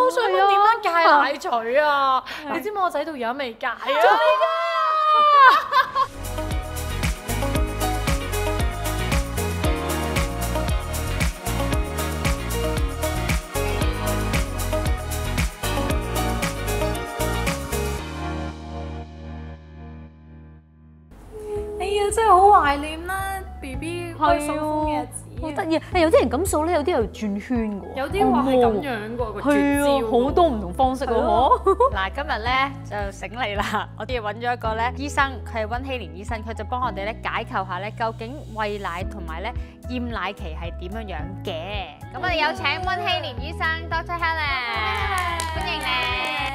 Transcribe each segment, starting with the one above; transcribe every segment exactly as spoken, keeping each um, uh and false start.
好想問點樣戒奶嘴啊？你知唔知我仔到而家未戒啊？哎呀，真係好懷念啦 B B 開掃風嘅日子。 好得意啊！有啲人咁掃咧，有啲又轉圈嘅喎。 有啲話係咁樣嘅個絕係啊， 招。 好多唔同方式喎，嗬。 嗱，今日咧就醒你啦！我哋揾咗一個咧醫生，佢係温希蓮醫生，佢就幫我哋咧解構下咧，究竟餵奶同埋咧厭奶期係點樣樣嘅。咁我哋有請温希蓮醫生 Doctor Helen， 歡迎你。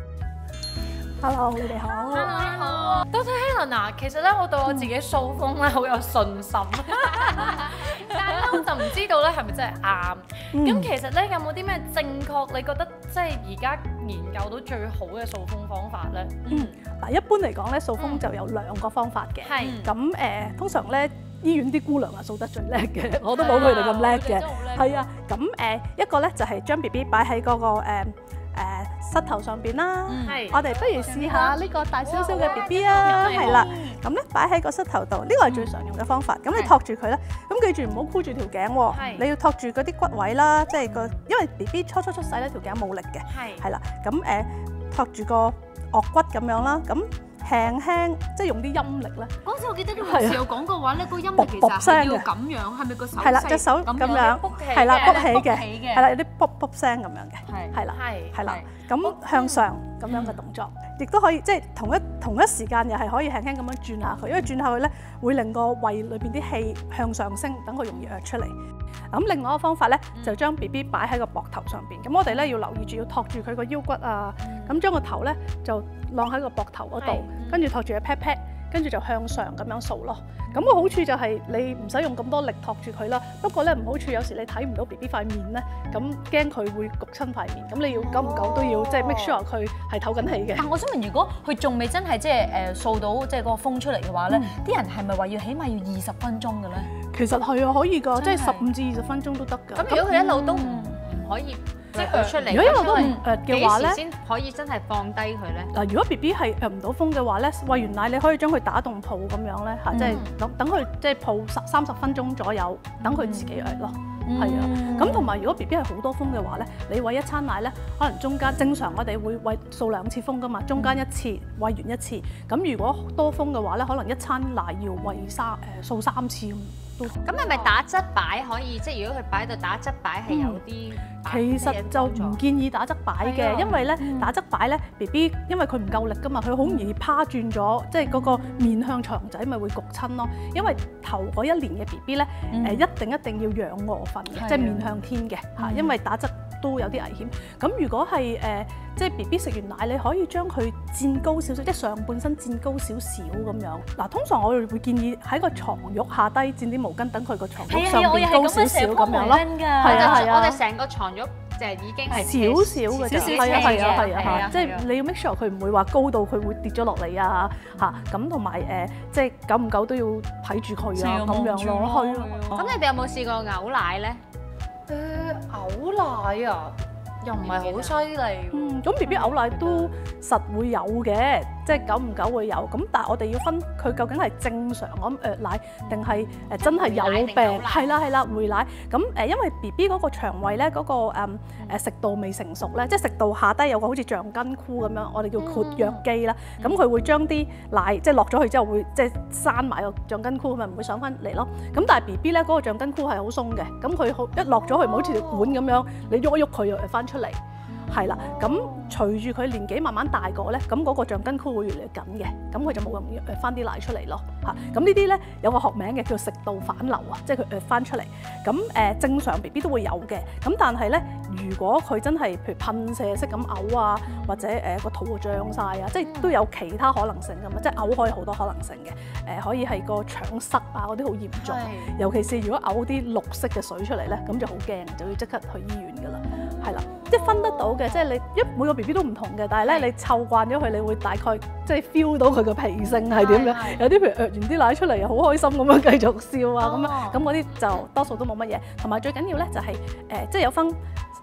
Hello， 你哋好。 Hello， 你好。Doctor Helen 啊，其實咧我對我自己掃風咧好有信心，但係咧我就唔知道咧係咪真係啱。咁其實咧有冇啲咩正確？你覺得即係而家研究到最好嘅掃風方法咧？ 嗯，嗱，一般嚟講咧，掃風就有兩個方法嘅。 係。 咁誒，通常咧醫院啲姑娘啊掃得最叻嘅，我都冇佢哋咁叻嘅。係啊，咁誒一個咧就係將 B B 擺喺嗰個誒誒膝頭上邊啦。 係。 我哋不如試下呢個大少少嘅 B B 啊，係啦。咁咧擺喺個膝頭度，呢個係最常用嘅方法。咁你托住佢咧，咁記住唔好箍住條頸喎。你要托住嗰啲骨位啦，即係個，因為 B B 初初出世咧條頸冇力嘅。係。係啦，咁誒托住個顎骨咁樣啦，咁輕輕即係用啲陰力咧。 嗰陣我記得啲護士有講過話咧，個音力其實係要咁樣，係咪個手勢？ 係啦，隻手咁樣，係啦，卜起嘅，係啦，有啲卜卜聲咁樣嘅， 係係啦，係啦，咁向上咁樣嘅動作，亦都可以即係同一同一時間又係可以輕輕咁樣轉下佢，因為轉下佢咧會令個胃裏邊啲氣向上升，等佢容易躍出嚟。咁另外一個方法咧，就將 B B 擺喺個膊頭上邊。咁我哋咧要留意住，要托住佢個腰骨啊。咁將個頭咧就晾喺個膊頭嗰度，跟住托住個 pat pat，跟住就向上咁樣掃咯。咁個好處就係你唔使用咁多力托住佢啦。不過咧唔好處有時你睇唔到 B B 塊面咧，咁驚佢會焗親塊面。咁你要久唔久都要即係 make sure 佢係唞緊氣嘅。 但我想問，如果佢仲未真係即係誒掃到即係嗰個風出嚟嘅話咧，啲人係咪話要起碼要二十分鐘嘅咧？ 其實係啊，可以㗎，即係十五至二十分鐘都得㗎。 咁如果佢一路都唔唔可以即係出嚟， 如果一路都唔誒嘅話咧， 幾時先可以真係放低佢咧？ 嗱，如果 B B 係誒唔到風嘅話咧，餵完奶你可以將佢打棟抱咁樣咧嚇，即係等等佢即係抱三三十分鐘左右，等佢自己餵咯。係啊，咁同埋如果 B B 係好多風嘅話咧，你餵一餐奶咧，可能中間正常我哋會餵掃兩次風㗎嘛，中間一次餵完一次。咁如果多風嘅話咧，可能一餐奶要餵三誒掃三次咁。 咁係咪打側擺可以？即係如果佢擺到打側擺係有啲， 其實就唔建議打側擺嘅，因為咧打側擺咧 B B 因為佢唔夠力㗎嘛，佢好容易趴轉咗，即係嗰個面向牆仔咪會焗親咯。因為頭嗰一年嘅 B B 咧誒一定一定要仰臥瞓嘅，即係面向天嘅嚇，因為打側都有啲危險。咁如果係誒即係 B B 食完奶，你可以將佢墊高少少，即係上半身墊高少少咁樣。嗱，通常我哋會建議喺個床褥下低墊啲毛巾，等佢個床褥上邊高少少咁樣咯。係啊係啊， 我哋成個床褥就係已經係少少嘅啫。係啊係啊係啊，即係你要 make sure 佢唔會話高到佢會跌咗落嚟啊嚇。咁同埋誒，即係久唔久都要睇住佢啊咁樣咯。係啊。 咁你哋有冇試過嘔奶咧？ 誒，嘔奶啊，又唔係好犀利。 嗯，咁 B B 嘔奶都實會有嘅，即係久唔久會有。咁但係我哋要分佢究竟係正常咁誒奶，定係誒真係有病？係啦係啦，回奶。咁誒，因為 B B 嗰個腸胃咧，嗰個誒誒食道未成熟咧，即係食道下低有個好似橡筋箍咁樣，我哋叫括約肌啦。咁佢會將啲奶即係落咗去之後，會即係閂埋個橡筋箍，咪唔會上翻嚟咯。咁但係 B B 咧嗰個橡筋箍係好鬆嘅，咁佢好一落咗去，唔好似條管咁樣，你喐一喐佢又翻出嚟。係啦，咁隨住佢年紀慢慢大個咧，咁嗰個橡筋箍會越嚟越緊嘅，咁佢就冇咁容易誒翻啲奶出嚟咯嚇。咁呢啲咧有個學名嘅叫食道反流啊，即係佢誒翻出嚟。咁誒正常 B B 都會有嘅，咁但係咧，如果佢真係譬如噴射式咁嘔啊，或者誒個肚脹晒啊，即係都有其他可能性㗎嘛，即係嘔可以好多可能性嘅。誒可以係個腸塞啊嗰啲好嚴重，尤其是如果嘔啲綠色嘅水出嚟咧，咁就好驚，就要即刻去醫院㗎啦。係啦，即係分得到嘅，即係你一每個 B B 都唔同嘅，但係咧你湊慣咗佢，你會大概即係 feel 到佢個脾性係點樣。有啲譬如嘔完啲奶出嚟又好開心咁樣繼續笑啊咁樣，咁嗰啲就多數都冇乜嘢。同埋最緊要咧就係誒，即係有分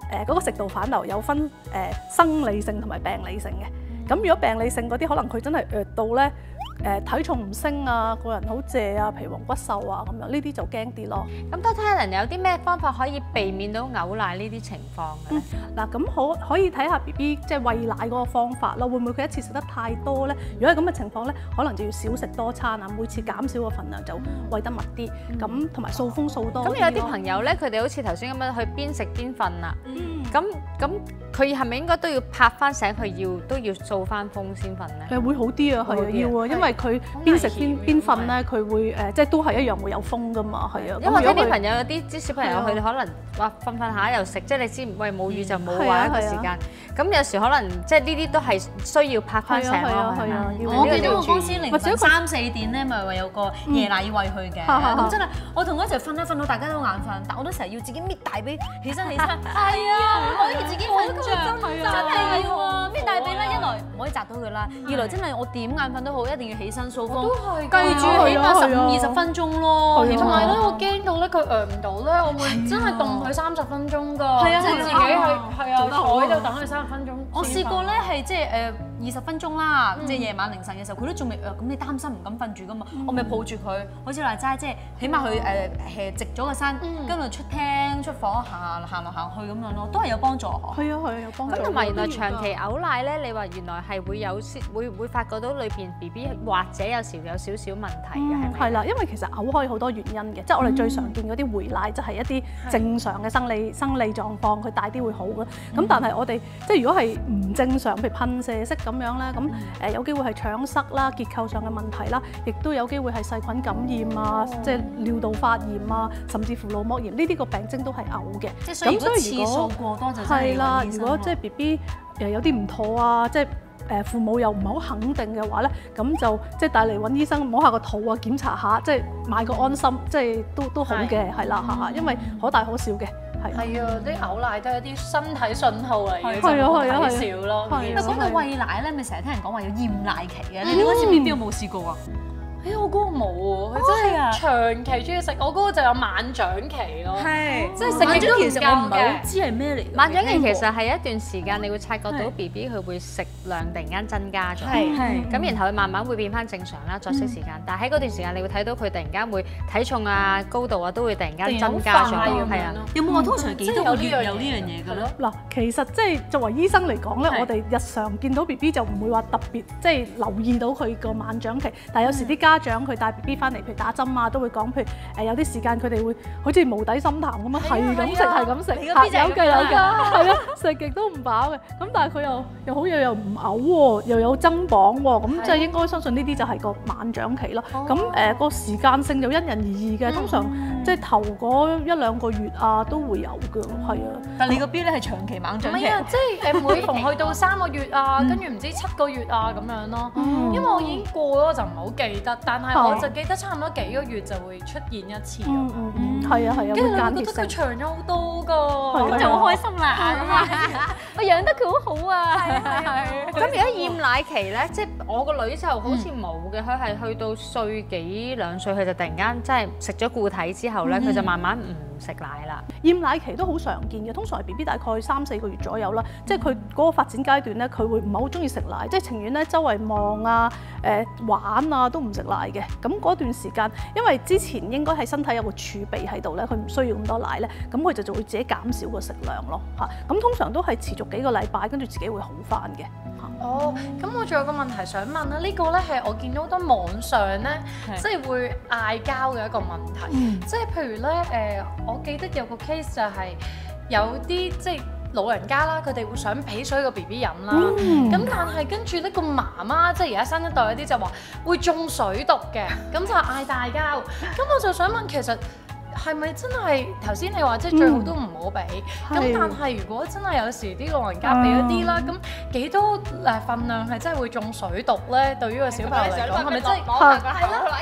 誒嗰個食道反流有分誒生理性同埋病理性嘅。咁如果病理性嗰啲，可能佢真係弱到咧。誒體重唔升啊，個人好謝啊，皮黃骨瘦啊咁樣，呢啲就驚啲咯。 咁 Doctor Helen 有啲咩方法可以避免到嘔奶呢啲情況嘅咧？ 嗱，咁可可以睇下 B B 即係餵奶嗰個方法咯，會唔會佢一次食得太多咧？如果係咁嘅情況咧，可能就要少食多餐啊，每次減少個份量就餵得密啲，咁同埋掃風掃多啲咯。 咁有啲朋友咧，佢哋好似頭先咁樣去邊食邊瞓啦。咁咁佢係咪應該都要拍翻醒佢要都要掃翻風先瞓咧？ 誒會好啲啊，係啊，要啊，因為佢邊食邊邊瞓咧，佢會誒即係都係一樣會有風噶嘛，係啊。 因為啲朋友有啲啲小朋友佢哋可能話瞓瞓下又食，即係你知喂母乳就冇話一個時間。咁有時可能即係呢啲都係需要拍翻醒咯。係啊， 我記得我公司凌晨三四點咧，咪話有個夜奶要餵佢嘅。咁真係我同佢一齊瞓一瞓到大家都眼瞓，但我都成日要自己搣大髀起身起身。係啊，唔可以自己瞓着，真係要啊！搣大髀咧，一來唔可以砸到佢啦，二來真係我點眼瞓都好，一定要起身掃風。 都係記住起碼十五二十分鐘咯。 同埋咧，我驚到咧佢餓唔到咧，我會真係凍佢三十分鐘㗎。 係啊， 即係自己係係啊，坐喺度等佢三十分鐘。 我試過咧係即係誒二十分鐘啦，即係夜晚凌晨嘅時候，佢都仲未餓，咁你擔心唔敢瞓住㗎嘛？我咪抱住佢，好似話齋，即係起碼佢誒誒直咗個身，跟住出廳出房行行來行去咁樣咯，都係有幫助。 係啊係啊，有幫助。 咁同埋原來長期嘔奶咧，你話原來係會有會會發覺到裏邊 B B 或者有時有少少問題嘅，係咪？ 係啦，因為其實嘔可以好多原因嘅，即係我哋最常見嗰啲回奶，就係一啲正常嘅生理生理狀況，佢大啲會好嘅。咁但係我哋即係如果係唔正常，譬如噴射式咁樣咧，咁誒有機會係腸塞啦、結構上嘅問題啦，亦都有機會係細菌感染啊，即係尿道發炎啊，甚至乎腦膜炎，呢啲個病徵都係嘔嘅。 即係所以如果次數過多就真係係啦，如果即係 B B 誒有啲唔妥啊，即係。誒父母又唔係好肯定嘅話咧，咁就即係帶嚟揾醫生摸下個肚啊，檢查下，即係買個安心，即係都都好嘅，係啦嚇，因為可大可小嘅，係。 係啊，啲嘔奶都係一啲身體信號嚟嘅， 係啊係啊睇少咯。 但係講到餵奶咧，咪成日聽人講話有厭奶期嘅，你哋嗰次 B B 有冇試過啊？ 哎呀，我嗰個冇喎，佢真係長期中意食，我嗰個就有晚長期咯。 係， 即係食極都唔其實我唔係好夠知係咩嚟。 晚長期其實係一段時間，你會察覺到 B B 佢會食量突然間增加咗， 係係咁然後佢慢慢會變翻正常啦，作息時間。但係喺嗰段時間，你會睇到佢突然間會體重啊、高度啊都會突然間增加咗，係啊。 有冇話通常幾多個月有呢樣嘢嘅咧？ 嗱，其實即係作為醫生嚟講咧，我哋日常見到 B B 就唔會話特別即係留意到佢個晚長期，但係有時啲家長佢帶 B B 翻嚟，譬如打針啊，都會講，譬如誒有啲時間佢哋會好似無底深潭咁樣，係咁食係咁食，有計有㗎，係啊，食極都唔飽嘅。咁但係佢又又好嘢又唔嘔喎，又有增磅喎，咁即係應該相信呢啲就係個晚長期咯。咁誒個時間性就因人而異嘅，通常即係頭嗰一兩個月啊都會有㗎，係啊。 但係你個 B 咧係長期晚長期， 唔係啊，即係誒每逢去到三個月啊，跟住唔知七個月啊咁樣咯。因為我已經過咗，我就唔係好記得，但係我就記得差唔多幾個月就會出現一次咁。 嗯嗯嗯，係啊係啊， 跟住你會會間歇覺得佢性。 長咗好多㗎， 咁就好開心啦。我養得佢好好啊。 咁而家厭奶期咧，即係我個女就好似冇嘅，佢係去到歲幾兩歲，佢就突然間即係食咗固體之後咧，佢就慢慢唔食奶啦。 厭奶期都好常見嘅，通常係 B B 大概三四個月左右啦，即係佢嗰個發展階段咧，佢會唔係好中意食奶，即係情願咧周圍望啊、誒玩啊都唔食奶嘅。咁嗰段時間，因為之前應該係身體有個儲備喺度咧，佢唔需要咁多奶咧，咁佢就就會自己減少個食量咯嚇。咁通常都係持續幾個禮拜，跟住自己會好翻嘅。 哦，咁我仲有個問題想問啦，呢個咧係我見到好多網上咧，即係會嗌交嘅一個問題，即係譬如咧誒，我記得有個 case 就係有啲即係老人家啦，佢哋會想俾水個 B B 飲啦，咁但係跟住呢個媽媽即係而家新一代嗰啲就話會中水毒嘅，咁就嗌大交，咁我就想問其實。係咪真係頭先你話即係最好都唔好俾？咁、嗯、但係如果真係有時啲老人家俾咗啲啦，咁幾、嗯、多誒份量係真係會中水毒咧？對於個小朋友嚟講，係咪真係？係啦，飲完啲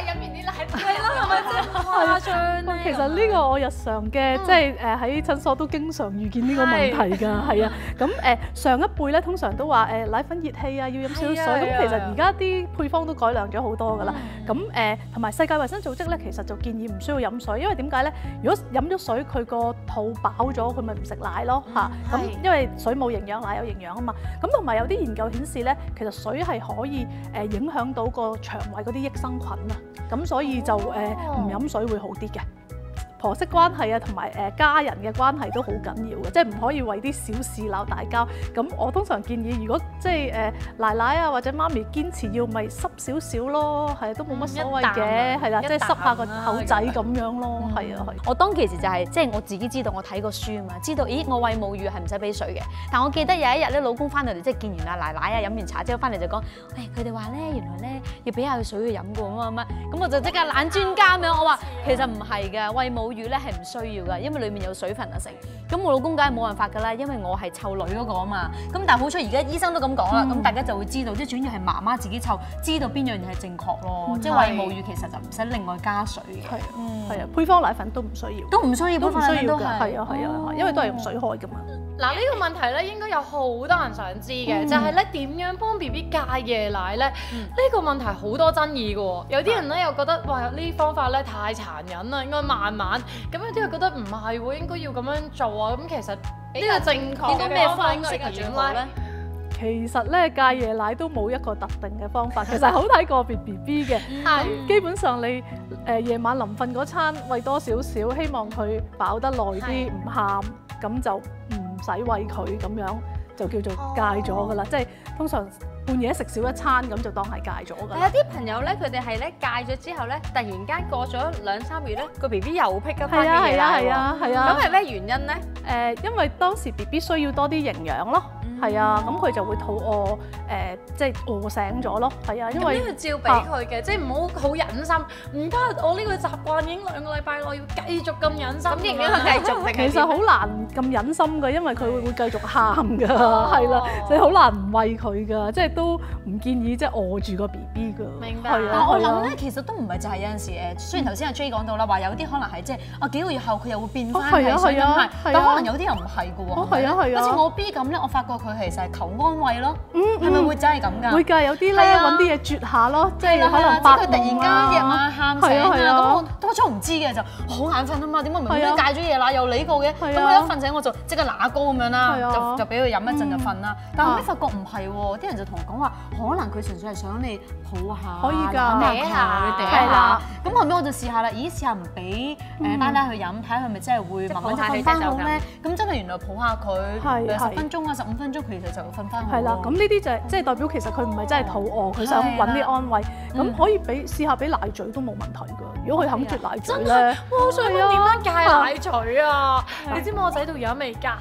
奶係啦，係咪真係誇張咧？ 其實呢個我日常嘅即係誒喺診所都經常遇見呢個問題㗎，係啊。咁誒上一輩咧通常都話誒奶粉熱氣啊，要飲少少水。咁其實而家啲配方都改良咗好多㗎啦。咁誒同埋世界衛生組織咧，其實就建議唔需要飲水，因為點解咧？如果飲咗水，佢個肚飽咗，佢咪唔食奶咯嚇。咁因為水冇營養，奶有營養啊嘛。咁同埋有啲研究顯示咧，其實水係可以誒影響到個腸胃嗰啲益生菌啊。咁所以就誒唔飲水會好啲嘅。婆媳關係啊，同埋誒家人嘅關係都好緊要嘅，即係唔可以為啲小事鬧大交。咁我通常建議，如果即係誒奶奶啊或者媽咪堅持要，咪濕少少咯，係都冇乜所謂嘅，係啦，即係濕下個口仔咁樣咯，係啊係。 我當其時就係即係我自己知道，我睇過書啊嘛，知道咦我餵母乳係唔使俾水嘅。但我記得有一日咧，老公翻到嚟即係見完阿奶奶啊，飲完茶之後翻嚟就講：誒佢哋話咧，原來咧要俾下水佢飲嘅咁啊乜。咁我就即刻懶專家咁樣，我話其實唔係㗎，餵母乳咧係唔需要㗎，因為裡面有水分啊成。咁我老公梗係冇辦法㗎啦，因為我係湊女嗰個啊嘛。咁但係好彩而家醫生都咁講啦，咁、嗯、大家就會知道，即係主要係媽媽自己湊，知道邊樣嘢係正確咯。嗯、即係餵母乳其實就唔使另外加水嘅。係啊， 係啊，配方奶粉都唔需要， 都唔需要， 都唔需要㗎。係啊係啊， 哦、 因為都係用水開㗎嘛。 嗱呢個問題咧，應該有好多人想知嘅，嗯、就係咧點樣幫 B B 戒夜奶咧？呢、嗯、個問題好多爭議嘅喎。有啲人咧又覺得哇，呢方法咧太殘忍啦，應該慢慢。咁有啲又覺得唔係喎，應該要咁樣做啊。咁其實呢個正確嘅咩方式係點咧？ 其實咧戒夜奶都冇一個特定嘅方法，其實好睇個別 B B 嘅。咁、嗯、基本上你誒夜、呃、晚臨瞓嗰餐餵多少少，希望佢飽得耐啲，唔喊，咁就唔使餵佢咁樣，就叫做戒咗㗎啦。哦、即係通常半夜食少一餐咁就當係戒咗㗎。 有啲朋友咧，佢哋係咧戒咗之後咧，突然間過咗兩三月咧，個 B B 又 pick up 翻嘅夜奶喎。係啊係啊係啊。咁係咩原因咧？誒、 呃，因為當時 B B 需要多啲營養咯。係啊，咁佢就會肚餓，誒、呃，即係餓醒咗咯。係啊，因為咁呢個照俾佢嘅，啊、即係唔好好忍心。唔得，我呢個習慣已經兩個禮拜，我要繼續咁忍心。咁應該佢繼續定？ 其實好難咁忍心嘅，因為佢會會繼續喊㗎，係啦、哦，你好難唔餵佢㗎，即係都唔建議即係餓住個 B B 㗎。 明白。 係啊， 但我諗咧，其實都唔係就係有陣時誒，雖然頭先阿 J 講到啦，話有啲可能係即係啊幾個月後佢又會變翻係想飲奶，但可能有啲人唔係㗎喎。 係啊係啊。 好似我 B 咁咧，我發覺佢其實係求安慰咯，係咪會真係咁㗎？ 會㗎，有啲咧揾啲嘢啜下咯，即係可能發夢啊。即係佢突然間夜晚喊醒啊， 咁我當初唔知嘅就好眼瞓啊嘛，點解明明戒咗夜奶又理過嘅？咁我一瞓醒我就即刻拿高咁樣啦，就就俾佢飲一陣就瞓啦。但後尾發覺唔係喎，啲人就同我講話，可能佢純粹係想你抱下， 可以㗎， 嗲下佢嗲下。咁後尾我就試下啦，咦試下唔俾誒奶奶去飲，睇下佢咪真係會慢慢就瞓翻好咧？咁真係原來抱下佢十分鐘啊，十五分鐘，其實就瞓翻好。 係啦，咁呢啲就係即係代表其實佢唔係真係肚餓，佢想揾啲安慰。咁可以俾試下俾奶嘴都冇問題㗎。如果佢肯啜奶嘴咧， 我好想問點樣戒奶嘴啊？你知唔知我仔到而家未戒啊？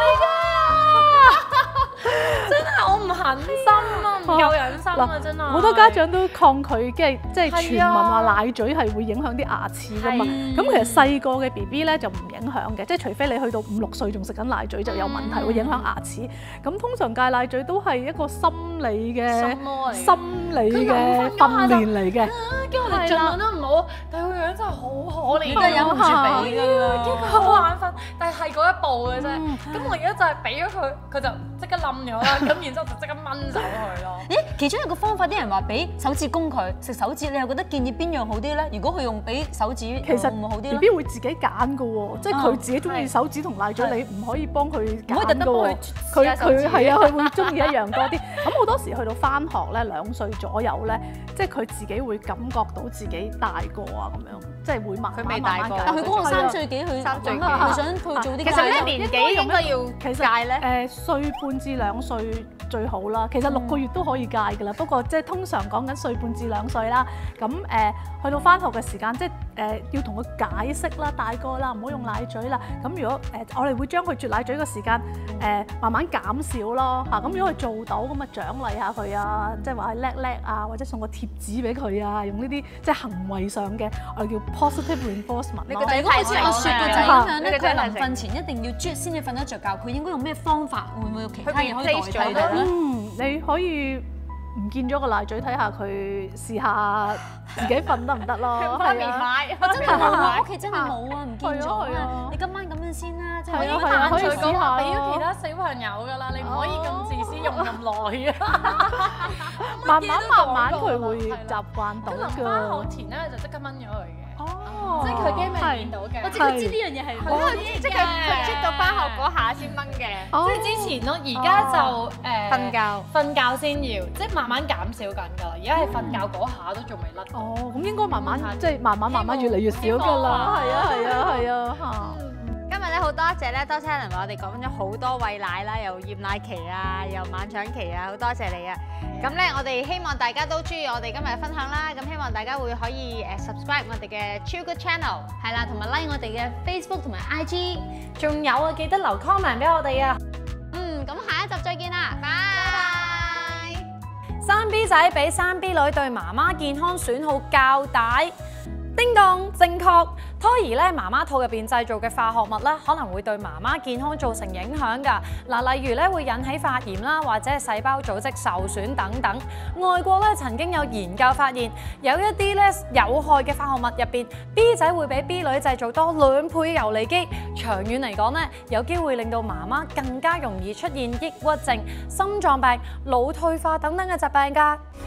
真係我唔狠心啊，唔夠忍心啊，真係。 好多家長都抗拒，即係即係傳聞話奶嘴係會影響啲牙齒㗎嘛。咁其實細個嘅 B B 咧就唔影響嘅，即係除非你去到五六歲仲食緊奶嘴就有問題，會影響牙齒。咁通常戒奶嘴都係一個心理嘅心理嘅訓練嚟嘅。 叫我哋盡量都唔好，但係佢樣真係好可憐， 都忍唔住俾㗎啦。 結果好眼瞓，但係係嗰一步嘅啫。咁我而家就係俾咗佢，佢就即刻冧咗啦。咁然之後就即刻掹走佢咯。 咦？其中一個方法，啲人話俾手指公佢食手指，你又覺得建議邊樣好啲咧？如果佢用俾手指，其實會唔會好啲咧？ B B 會自己揀㗎喎，即係佢自己中意手指同奶嘴，你唔可以幫佢揀㗎喎。佢佢係啊，佢會中意一樣多啲。咁好多時去到翻學咧，兩歲左右咧，即係佢自己會感覺到自己大個啊咁樣，即係會慢慢慢慢戒。 但佢嗰個三歲幾，佢三歲幾， 佢想佢做啲。 其實咩年紀應該要戒咧？ 誒歲半至兩歲最好啦。其實六個月都可以戒㗎啦。不過即係通常講緊歲半至兩歲啦。咁誒去到翻學嘅時間，即係誒要同佢解釋啦，大個啦，唔好用奶嘴啦。咁如果誒我哋會將佢啜奶嘴嘅時間誒慢慢減少咯嚇。咁如果佢做到咁啊，獎勵下佢啊，即係話叻叻啊，或者送個貼紙俾佢啊，用呢啲即係行為上嘅我哋叫 positive reinforcement。 你個仔好似我説個仔咁樣咧，佢臨瞓前一定要啜先至瞓得着覺，佢應該用咩方法？會唔會有其他嘢可以代替咧？ 嗯，你可以唔見咗個奶嘴，睇下佢試下自己瞓得唔得咯。 媽咪買， 我真係冇啊！屋企真係冇啊，唔見咗係啊啊！你今晚咁樣先啦，即係係啊我係啊可以佢講話俾咗試下咯其他小朋友㗎啦，你唔可以咁自私用咁耐啊！ 慢慢慢慢佢會係啦習慣到咁臨翻學㗎。 前咧就即刻掹咗佢嘅， 哦， 即係佢驚俾人見到嘅。 我知佢知呢樣嘢係哦即係佢佢出到翻學嗰下先掹嘅。 哦即係之前咯，而家就誒瞓覺瞓覺先要，即係慢慢減少緊㗎啦。而家係瞓覺嗰下都仲未甩到。 哦，咁應該慢慢即係慢慢慢慢越嚟越少㗎啦。係啊係啊係啊嚇。 今日咧好多謝咧，多謝 Helen 為我哋講咗好多餵奶啦，又厭奶期啊，又晚產期啊，好多謝你啊！咁咧，我哋希望大家都中意我哋今日嘅分享啦。咁希望大家會可以誒 subscribe 我哋嘅超 good channel， 係啦，同埋 like 我哋嘅 Facebook 同埋 I G。 仲有啊，記得留 comment 俾我哋啊！ 嗯，咁下一集再見啦，拜拜。 生 B 仔比生 B 女對媽媽健康損耗較大。叮當，正確。胎兒咧媽媽肚入邊製造嘅化學物咧，可能會對媽媽健康造成影響㗎。嗱，例如咧會引起發炎啦，或者係細胞組織受損等等。外國咧曾經有研究發現，有一啲咧有害嘅化學物入邊 ，B 仔會比 B 女製造多兩倍游離基。長遠嚟講咧，有機會令到媽媽更加容易出現抑鬱症、心臟病、腦退化等等嘅疾病㗎。